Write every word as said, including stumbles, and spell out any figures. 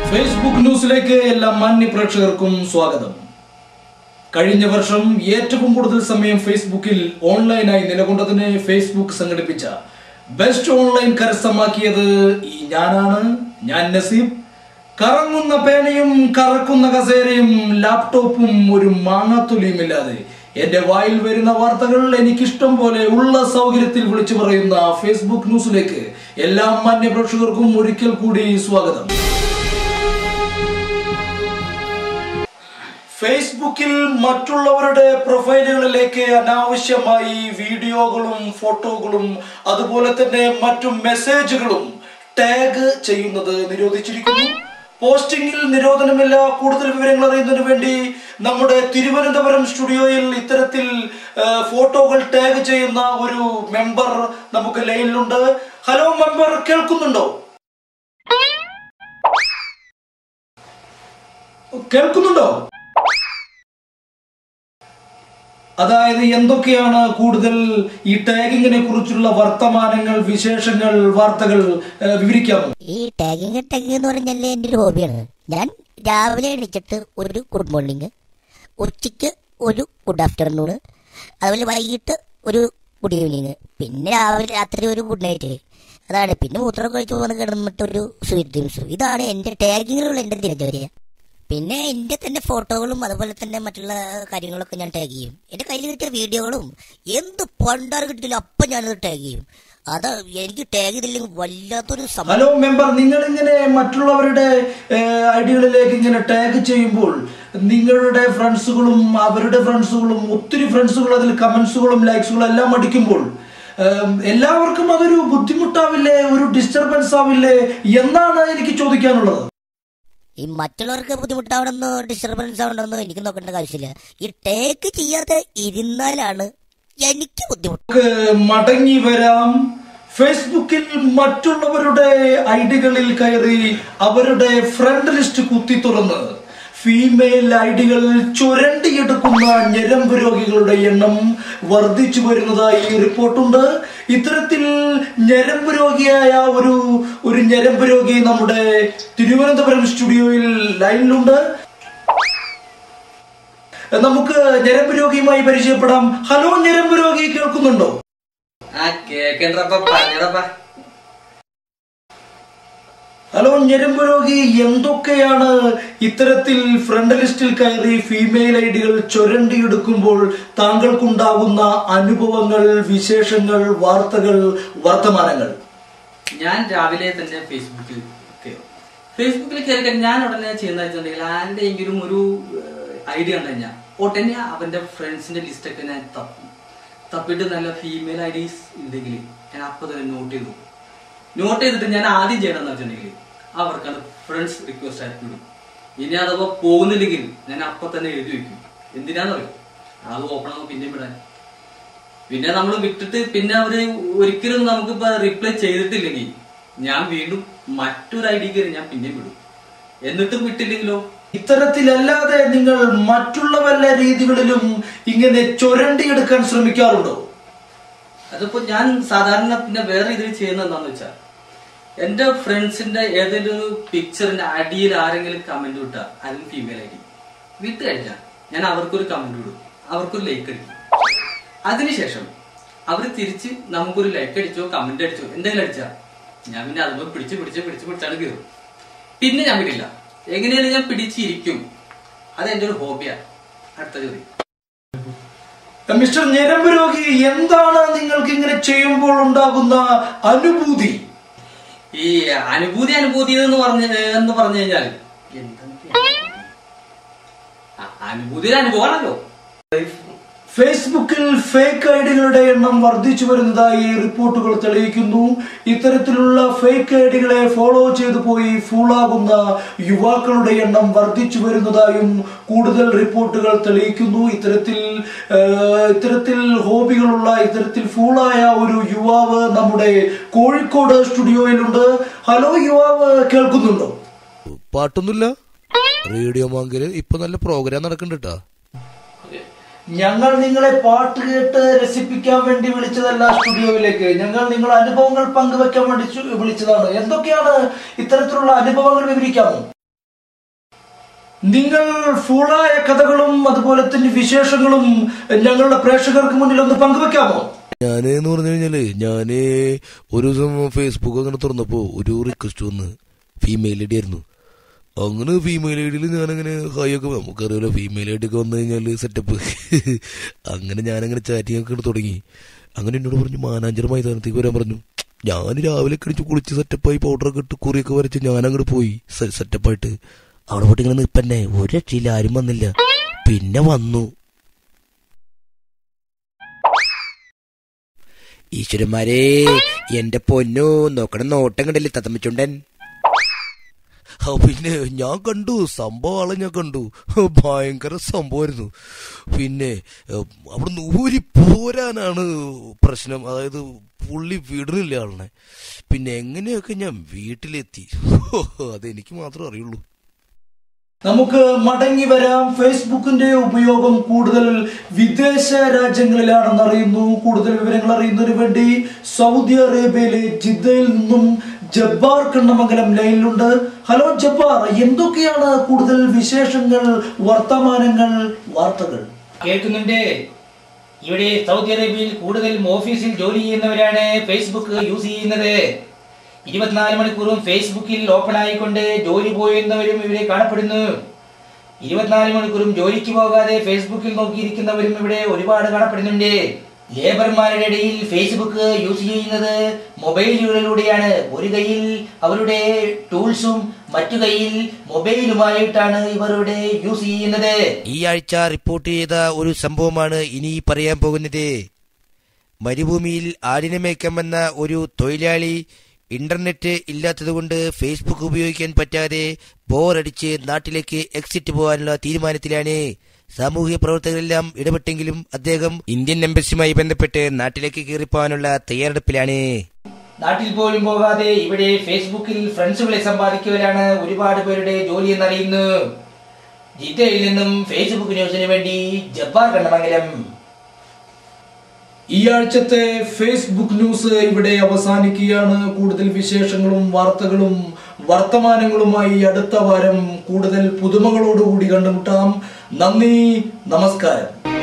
Facebook ന്യൂസിലേക്ക് എല്ലാ മാന്യ പ്രേക്ഷകർക്കും സ്വാഗതം. കഴിഞ്ഞ വർഷം ഏറ്റവും കൂടുതൽ സമയം ഫേസ്ബുക്കിൽ ഓൺലൈനായി നിലകൊണ്ടതിന് ഫേസ്ബുക്ക് സംഘടിപ്പിച്ച ബെസ്റ്റ് ഓൺലൈൻ കരസ്ഥമാക്കിയത് ഈ ഞാനാണ്. ഞാൻ നസീബ്. കറങ്ങുന്ന പേനയും കറക്കുന്ന കസേരയും ലാപ്ടോപ്പും ഒരു മാങ്ങാത്തൊലിയുമില്ലാതെ എന്റെ വായിൽ വരുന്ന വാർത്തകൾ എനിക്കിഷ്ടം പോലെ ഉള്ള സൗകര്യത്തിൽ വിളിച്ചു പറയുന്ന ഫേസ്ബുക്ക് ന്യൂസിലേക്ക് എല്ലാ മാന്യ പ്രേക്ഷകർക്കും ഒരിക്കൽ കൂടി സ്വാഗതം. ഫേസ്ബുക്കിൽ മറ്റുള്ളവരുടെ പ്രൊഫൈലുകളിലേക്ക് അനാവശ്യമായി വീഡിയോകളും ഫോട്ടോകളും അതുപോലെ തന്നെ മറ്റു മെസ്സേജുകളും ടാഗ് ചെയ്യുന്നത് നിരോധിച്ചിരിക്കുന്നു. പോസ്റ്റിംഗിൽ നിരോധനമില്ല. കൂടുതൽ വിവരങ്ങൾ അറിയുന്നതിന് വേണ്ടി നമ്മുടെ തിരുവനന്തപുരം സ്റ്റുഡിയോയിൽ ഇത്തരത്തിൽ ഫോട്ടോകൾ ടാഗ് ചെയ്യുന്ന ഒരു മെമ്പർ നമുക്ക് ലൈനിലുണ്ട്. ഹലോ മെമ്പർ, കേൾക്കുന്നുണ്ടോ? കേൾക്കുന്നുണ്ടോ? അതായത് എന്തൊക്കെയാണ് കൂടുതൽ ഈ ടാഗിങ്ങിനെ കുറിച്ചുള്ള വർത്തമാനങ്ങൾ, വിശേഷങ്ങൾ, വാർത്തകൾ വിവരിക്കാമോ? ഈ ടാഗിങ് ടാഗിങ് എന്ന് പറഞ്ഞാൽ എൻ്റെ ഒരു ഹോബിയാണ്. ഞാൻ രാവിലെ എണീച്ചിട്ട് ഒരു ഗുഡ് മോർണിംഗ്, ഉച്ചയ്ക്ക് ഒരു ഗുഡ് ആഫ്റ്റർനൂൺ, അതുപോലെ വൈകിട്ട് ഒരു ഗുഡ് ഈവനിങ്, പിന്നെ രാവിലെ രാത്രി ഒരു ഗുഡ് നൈറ്റ്. അതാണ്. പിന്നെ മൂത്രമൊക്കെ കഴിച്ച് വന്ന് കിടന്നിട്ട് ഒരു സ്വീറ്റ് ഡ്രീംസ്. ഇതാണ് എൻ്റെ ടാഗിങ്ങിലുള്ള എൻ്റെ ദിനചര്യ. പിന്നെ എൻ്റെ തന്നെ ഫോട്ടോകളും അതുപോലെ തന്നെ മറ്റുള്ള കാര്യങ്ങളൊക്കെ ഞാൻ ടാഗ് ചെയ്യും. എൻ്റെ കയ്യിൽ കിട്ടിയ വീഡിയോകളും എന്ത് പണ്ടാർ കിട്ടിയില്ല അപ്പം ഞാനത് ടാഗ് ചെയ്യും. അത് എനിക്ക് ടാഗ് ചെയ്തില്ലെങ്കിൽ വല്ലാത്തൊരു സംഭവം. ഹലോ മെമ്പർ, നിങ്ങൾ ഇങ്ങനെ മറ്റുള്ളവരുടെ ഐഡികളിലേക്ക് ഇങ്ങനെ ടാഗ് ചെയ്യുമ്പോൾ നിങ്ങളുടെ ഫ്രണ്ട്സുകളും അവരുടെ ഫ്രണ്ട്സുകളും ഒത്തിരി ഫ്രണ്ട്സുകൾ അതിൽ കമന്റ്സുകളും ലൈക്സുകളും എല്ലാം അടിക്കുമ്പോൾ എല്ലാവർക്കും അതൊരു ബുദ്ധിമുട്ടാവില്ലേ, ഒരു ഡിസ്റ്റർബൻസ് ആവില്ലേ എന്നാണ് എനിക്ക് ചോദിക്കാനുള്ളത്. ഈ മറ്റുള്ളവർക്ക് ബുദ്ധിമുട്ടാവണമെന്നോ ഡിസ്റ്റർബൻസ് ആവണമെന്നോ എനിക്ക് നോക്കേണ്ട ആവശ്യമില്ല. ഈ ടേക്ക് ചെയ്യാതെ ഇരുന്നാലാണ് എനിക്ക് ബുദ്ധിമുട്ട്. മടങ്ങി വരാം. ഫേസ്ബുക്കിൽ മറ്റുള്ളവരുടെ ഐഡികളിൽ കയറി അവരുടെ ഫ്രണ്ട് ലിസ്റ്റ് കുത്തി തുറന്ന് ഫീമെയിൽ ഐഡികൾ ചുരണ്ടിയെടുക്കുന്ന ഞരമ്പ് രോഗികളുടെ എണ്ണം വർദ്ധിച്ചു വരുന്നതായി റിപ്പോർട്ടുണ്ട്. ഇത്തരത്തിൽ ഞരമ്പ് രോഗിയായ ഒരു ഒരു ഞരമ്പ് രോഗി നമ്മുടെ തിരുവനന്തപുരം സ്റ്റുഡിയോയിൽ ലൈനിലുണ്ട്. നമുക്ക് ഞരമ്പ് രോഗിയുമായി പരിചയപ്പെടാം. ഹലോ ഞരമ്പ് രോഗി, കേൾക്കുന്നുണ്ടോ? ഹലോ ഞരമ്പ് രോഗി, എന്തൊക്കെയാണ് ഇത്തരത്തിൽ ഫ്രണ്ട് ലിസ്റ്റിൽ കയറി ഫീമെയിൽ ഐഡികൾ ചുരണ്ടിയെടുക്കുമ്പോൾ താങ്കൾക്കുണ്ടാകുന്ന അനുഭവങ്ങൾ, വിശേഷങ്ങൾ, വാർത്തകൾ, വർത്തമാനങ്ങൾ? ഞാൻ രാവിലെ തന്നെ ഫേസ്ബുക്കിൽ കയറും. ഫേസ്ബുക്കിൽ കയറി ഞാൻ ഉടനെ ചെയ്യുന്ന വെച്ചിട്ടുണ്ടെങ്കിൽ ആരുടെയെങ്കിലും ഒരു ഐഡിയ കണ്ടു കഴിഞ്ഞാൽ ഉടനെ അവന്റെ ഫ്രണ്ട്സിന്റെ ലിസ്റ്റൊക്കെ ഞാൻ തപ്പും. തപ്പിട്ട് നല്ല ഫീമെയിൽ ഐഡീസ് ഉണ്ടെങ്കിൽ ഞാൻ അപ്പൊ തന്നെ നോട്ട് ചെയ്തു നോട്ട് ചെയ്തിട്ട് ഞാൻ ആദ്യം ചെയ്യണമെന്ന് വെച്ചിട്ടുണ്ടെങ്കിൽ അവർക്കാണ് ഫ്രണ്ട്സ് റിക്വസ്റ്റ് ആയിട്ട് വിടും. ഇനി അഥവാ പോകുന്നില്ലെങ്കിൽ ഞാൻ അപ്പൊ തന്നെ എഴുതി വെക്കും. എന്തിനാന്ന് പറയും, അത് ഓപ്പൺ ആകുമ്പോൾ പിന്നെയും വിടാൻ. പിന്നെ നമ്മൾ വിട്ടിട്ട് പിന്നെ അവര് ഒരിക്കലും നമുക്കിപ്പോ റിപ്ലൈ ചെയ്തിട്ടില്ലെങ്കിൽ ഞാൻ വീണ്ടും മറ്റൊരു ഐ ഡി കയറി ഞാൻ പിന്നെയും വിടും. എന്നിട്ടും വിട്ടില്ലെങ്കിലോ? ഇത്തരത്തിലല്ലാതെ നിങ്ങൾ മറ്റുള്ള വല്ല രീതികളിലും ഇങ്ങനെ ചുരണ്ടിയെടുക്കാൻ ശ്രമിക്കാറുണ്ടോ? അതിപ്പോ ഞാൻ സാധാരണ പിന്നെ വേറെ ഇതിൽ ചെയ്യുന്നത് എന്താന്ന് വെച്ചാൽ എന്റെ ഫ്രണ്ട്സിന്റെ ഏതെങ്കിലും പിക്ചറിന്റെ അടിയിൽ ആരെങ്കിലും കമന്റ് വിട്ടാൽ അതിന് ഫീമെയിൽ ഐ ഡി വിട്ട് കഴിഞ്ഞാൽ ഞാൻ അവർക്കൊരു കമന്റ് വിടും, അവർക്കൊരു ലൈക്ക് അടിക്കും. അതിനുശേഷം അവര് തിരിച്ച് നമുക്കൊരു ലൈക്ക് അടിച്ചോ കമന്റ് അടിച്ചോ എന്തെങ്കിലും അടിച്ചാൽ ഞാൻ പിന്നെ അതുപോലെ പിടിച്ച് പിടിച്ച് പിടിച്ച് പിടിച്ചാണ് കയറും. പിന്നെ ഞാൻ വിടില്ല. എങ്ങനെയാലും ഞാൻ പിടിച്ചിരിക്കും. അത് എന്റെ ഒരു ഹോബിയാണ്. അടുത്ത ചോദ്യം. മിസ്റ്റർ ഞരമ്പ് രോഗി, എന്താണ് നിങ്ങൾക്ക് ഇങ്ങനെ ചെയ്യുമ്പോൾ ഉണ്ടാകുന്ന അനുഭൂതി? ഈ അനുഭൂതി അനുഭൂതി എന്ന് പറഞ്ഞ എന്ന് പറഞ്ഞു കഴിഞ്ഞാൽ അനുഭൂതി ഒരു അനുഭവമാണല്ലോ. ഫേസ്ബുക്കിൽ ഫേക്ക് ഐഡികളുടെ എണ്ണം വർദ്ധിച്ചു വരുന്നതായി റിപ്പോർട്ടുകൾ തെളിയിക്കുന്നു. ഇത്തരത്തിലുള്ള ഫേക്ക് ഐഡികളെ ഫോളോ ചെയ്തു പോയി ഫൂളാകുന്ന യുവാക്കളുടെ എണ്ണം വർദ്ധിച്ചു വരുന്നതായും കൂടുതൽ റിപ്പോർട്ടുകൾ തെളിയിക്കുന്നു. ഇത്തരത്തിൽ ഇത്തരത്തിൽ ഹോബികളുള്ള ഇത്തരത്തിൽ ഫൂളായ ഒരു യുവാവ് നമ്മുടെ കോഴിക്കോട് സ്റ്റുഡിയോയിലുണ്ട്. ഹലോ യുവാവ്, കേൾക്കുന്നുണ്ടോ? പാട്ടൊന്നുമില്ല, റേഡിയോ മാങ്കില് ഇപ്പൊ നല്ല പ്രോഗ്രാം നടക്കുന്നുണ്ട് കേട്ടോ. ഞങ്ങൾ നിങ്ങളെ പാട്ട് കേട്ട് രസിപ്പിക്കാൻ വേണ്ടി വിളിച്ചതല്ല സ്റ്റുഡിയോയിലേക്ക്. ഞങ്ങൾ നിങ്ങളുടെ അനുഭവങ്ങൾ പങ്കുവെക്കാൻ വേണ്ടി വിളിച്ചതാണ്. എന്തൊക്കെയാണ് ഇത്തരത്തിലുള്ള അനുഭവങ്ങൾ, വിവരിക്കാമോ? നിങ്ങൾ ഫുള്ളായ കഥകളും അതുപോലെ തന്നെ വിശേഷങ്ങളും ഞങ്ങളുടെ പ്രേക്ഷകർക്ക് മുന്നിൽ ഒന്ന് പങ്കുവെക്കാമോ? ഞാന് എന്ന് പറഞ്ഞു കഴിഞ്ഞാല് ഞാന് ഒരു ദിവസം ഫേസ്ബുക്ക് അങ്ങനെ തുറന്നപ്പോ ഒരു റിക്വസ്റ്റ് വന്ന് ഫീമെയിൽ ഐ ഡി ആയിരുന്നു. അങ്ങനെ ഫീമെയിൽ ഐ ഡിയിൽ ഞാനങ്ങനെ ഹായ് ഒക്കെ, നമുക്കറിയാലോ ഫീമെയിൽ ഐ ഡി ഒക്കെ വന്നു കഴിഞ്ഞാല് സെറ്റപ്പ്. അങ്ങനെ ഞാനങ്ങനെ ചാറ്റിംഗ് ഒക്കെ തുടങ്ങി. അങ്ങനെ എന്നോട് പറഞ്ഞു മാനാഞ്ചർ മൈതാനത്തേക്ക് വരാൻ പറഞ്ഞു. ഞാൻ രാവിലെ കഴിച്ച് കുളിച്ച് സെറ്റപ്പായി പൗഡറൊക്കെ ഇട്ട് കുറിയൊക്കെ വരച്ച് ഞാൻ അങ്ങോട്ട് പോയി സെറ്റപ്പായിട്ട്. അവിടെ പോയിട്ട് ഇങ്ങനെ നിൽപ്പന്നെ ഒരു രക്ഷയില്ല, ആരും വന്നില്ല. പിന്നെ വന്നു. ഈശ്വരന്മാരെ, എന്റെ പൊന്നു നോക്കണം നോട്ടം കണ്ടല്ലേ തത്തമ്മച്ചുണ്ടൻ. പിന്നെ ഞാൻ കണ്ടു സംഭവം, ആളെ ഞാൻ കണ്ടു, ഭയങ്കര സംഭവമായിരുന്നു. പിന്നെ അവിടുന്ന് ഊരി പോരാനാണ് പ്രശ്നം. അതായത് പുള്ളി വിടുന്നില്ല ആളിനെ. പിന്നെ എങ്ങനെയൊക്കെ ഞാൻ വീട്ടിലെത്തി അതെനിക്ക് മാത്രമേ അറിയുള്ളൂ. നമുക്ക് മടങ്ങി വരാം. ഫേസ്ബുക്കിന്റെ ഉപയോഗം കൂടുതൽ വിദേശ രാജ്യങ്ങളിലാണെന്ന് അറിയുന്നു. കൂടുതൽ വിവരങ്ങൾ അറിയുന്നതിന് വേണ്ടി സൗദി അറേബ്യയിലെ ജിദ്ദയിൽ നിന്നും ജബ്ബാർ കണ്ണമംഗലം ലൈനിലുണ്ട്. ഹലോ ജബ്ബാർ, എന്തൊക്കെയാണ് കൂടുതൽ വിശേഷങ്ങൾ, വർത്തമാനങ്ങൾ, വാർത്തകൾ? കേൾക്കുന്നുണ്ട്. ഇവിടെ സൗദി അറേബ്യയിൽ കൂടുതൽ ഓഫീസിൽ ജോലി ചെയ്യുന്നവരാണ് ഫേസ്ബുക്ക് യൂസ് ചെയ്യുന്നത്. ഇരുപത്തിനാല് മണിക്കൂറും ഫേസ്ബുക്കിൽ ഓപ്പൺ ആയിക്കൊണ്ട് ജോലി പോയുന്നവരും ഇവിടെ കാണപ്പെടുന്നു. ഇരുപത്തിനാല് മണിക്കൂറും ജോലിക്ക് പോകാതെ ഫേസ്ബുക്കിൽ നോക്കിയിരിക്കുന്നവരും ഇവിടെ ഒരുപാട് കാണപ്പെടുന്നുണ്ട്. ലേബർമാരുടെ ഇടയിൽ ഫേസ്ബുക്ക് യൂസ് ചെയ്യുന്നത് മൊബൈലുകളിലൂടെയാണ്. ഒരു കയ്യിൽ അവരുടെ ടൂൾസും മറ്റു കയ്യിൽ മൊബൈലുമായിട്ടാണ് ഇവരുടെ യൂസ് ചെയ്യുന്നത്. ഈ ആഴ്ച റിപ്പോർട്ട് ചെയ്ത ഒരു സംഭവമാണ് ഇനി പറയാൻ പോകുന്നത്. മരുഭൂമിയിൽ ആടിനെ മേയ്ക്കാമെന്ന ഒരു തൊഴിലാളി ഇന്റർനെറ്റ് ഇല്ലാത്തതുകൊണ്ട് ഫേസ്ബുക്ക് ഉപയോഗിക്കാൻ പറ്റാതെ ബോറടിച്ച് നാട്ടിലേക്ക് എക്സിറ്റ് പോകാനുള്ള തീരുമാനത്തിലാണ്. സാമൂഹ്യ പ്രവർത്തകരെല്ലാം ഇടപെട്ടെങ്കിലും അദ്ദേഹം ഇന്ത്യൻ എംബസിയുമായി ബന്ധപ്പെട്ട് നാട്ടിലേക്ക് കയറിപ്പോകാനുള്ള തയ്യാറെടുപ്പിലാണ്. നാട്ടിൽ പോലും പോകാതെ ഇവിടെ ഫേസ്ബുക്കിൽ ഫ്രണ്ട്സുകളെ സമ്പാദിക്കുകയാണ് ഒരുപാട് പേരുടെ ജോലി എന്നറിയുന്നു. ജിദ്ദയിൽ നിന്നും ഫേസ്ബുക്ക് ന്യൂസിന് വേണ്ടി ജബ്ബാർ കണ്ണമംഗലം. ഈ ആഴ്ചത്തെ ഫേസ്ബുക്ക് ന്യൂസ് ഇവിടെ അവസാനിക്കുകയാണ്. കൂടുതൽ വിശേഷങ്ങളും വാർത്തകളും വർത്തമാനങ്ങളുമായി അടുത്ത വാരം കൂടുതൽ പുതുമകളോടുകൂടി കണ്ടുമുട്ടാം. നന്ദി, നമസ്കാരം.